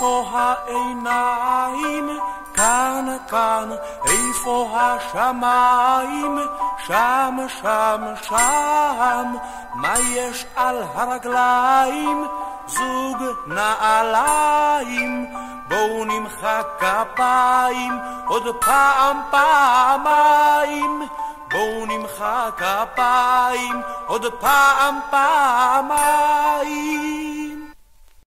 איפה העיניים? כאן, כאן. איפה השמיים? שם, שם, שם. מה יש על הרגליים? זוג נעליים. בואו נמחא כפיים עוד פעם פעמיים. בואו נמחא כפיים עוד פעם פעמיים.